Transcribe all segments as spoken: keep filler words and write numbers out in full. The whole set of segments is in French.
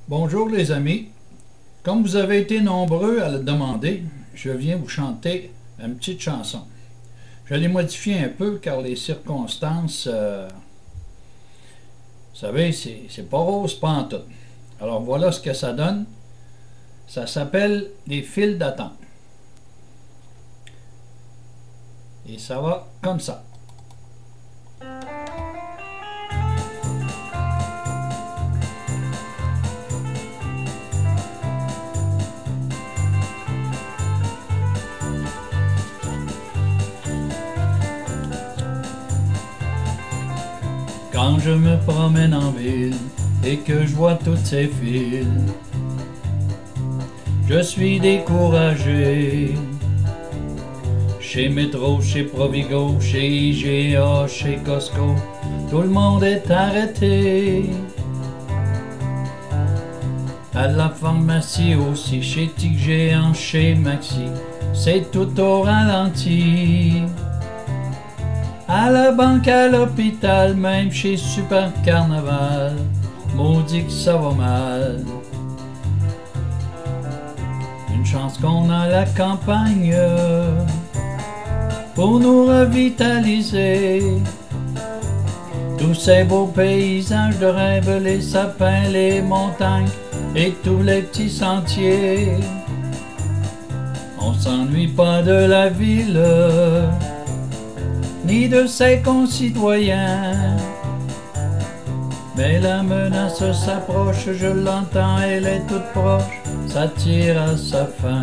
Bonjour les amis, comme vous avez été nombreux à le demander, je viens vous chanter une petite chanson. Je l'ai modifiée un peu car les circonstances, euh, vous savez, c'est pas rose pantoute. Alors voilà ce que ça donne. Ça s'appelle les files d'attente. Et ça va comme ça. Quand je me promène en ville et que je vois toutes ces files, je suis découragé. Chez Métro, chez Provigo, chez I G A, chez Costco, tout le monde est arrêté. À la pharmacie aussi, chez Tic Géant, chez Maxi, c'est tout au ralenti. À la banque, à l'hôpital, même chez Super Carnaval, maudit que ça va mal. Une chance qu'on a la campagne pour nous revitaliser. Tous ces beaux paysages de rêve, les sapins, les montagnes et tous les petits sentiers. On s'ennuie pas de la ville ni de ses concitoyens, mais la menace s'approche, je l'entends, elle est toute proche, ça tire à sa fin.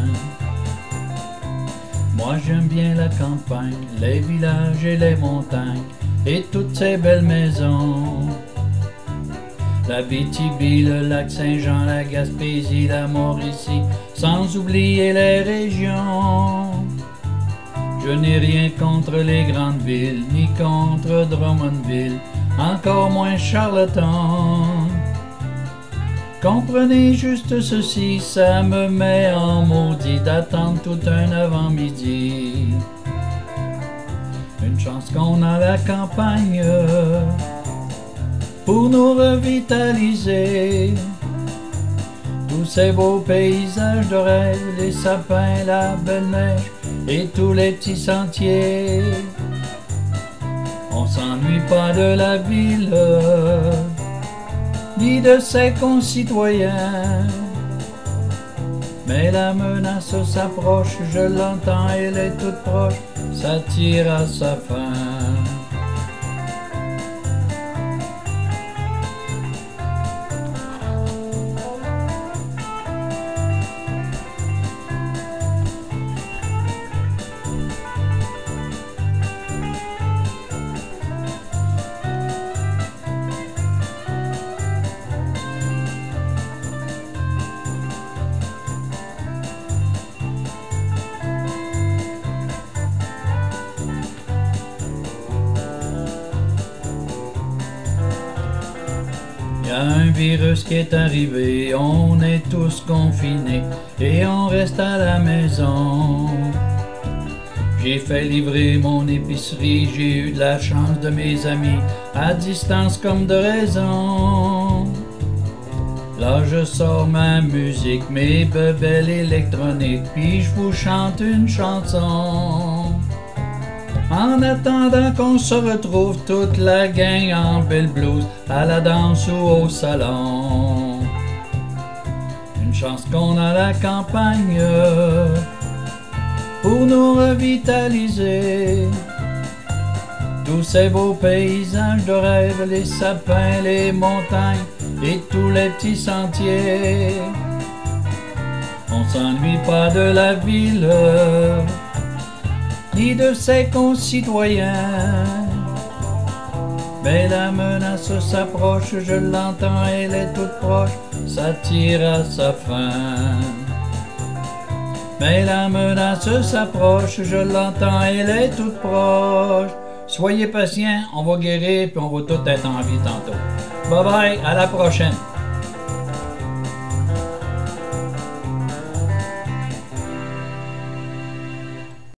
Moi j'aime bien la campagne, les villages et les montagnes, et toutes ces belles maisons. La Abitibi, le lac Saint-Jean, la Gaspésie, la Mauricie, sans oublier les régions. Je n'ai rien contre les grandes villes, ni contre Drummondville, encore moins Charlottetown. Comprenez juste ceci, ça me met en maudit d'attendre tout un avant-midi. Une chance qu'on a la campagne pour nous revitaliser. Tous ces beaux paysages de rêve, les sapins, la belle neige et tous les petits sentiers. On s'ennuie pas de la ville ni de ses concitoyens, mais la menace s'approche, je l'entends, elle est toute proche, ça tire à sa fin. Y a un virus qui est arrivé, on est tous confinés et on reste à la maison. J'ai fait livrer mon épicerie, j'ai eu de la chance de mes amis, à distance comme de raison. Là je sors ma musique, mes bebelles électroniques, puis je vous chante une chanson. En attendant qu'on se retrouve toute la gang en belle blouse, à la danse ou au salon. Une chance qu'on a la campagne pour nous revitaliser. Tous ces beaux paysages de rêve, les sapins, les montagnes et tous les petits sentiers. On s'ennuie pas de la ville ni de ses concitoyens, mais la menace s'approche, je l'entends, elle est toute proche, ça tire à sa fin. Mais la menace s'approche, je l'entends, elle est toute proche. Soyez patients, on va guérir puis on va tout être en vie tantôt. Bye bye, à la prochaine.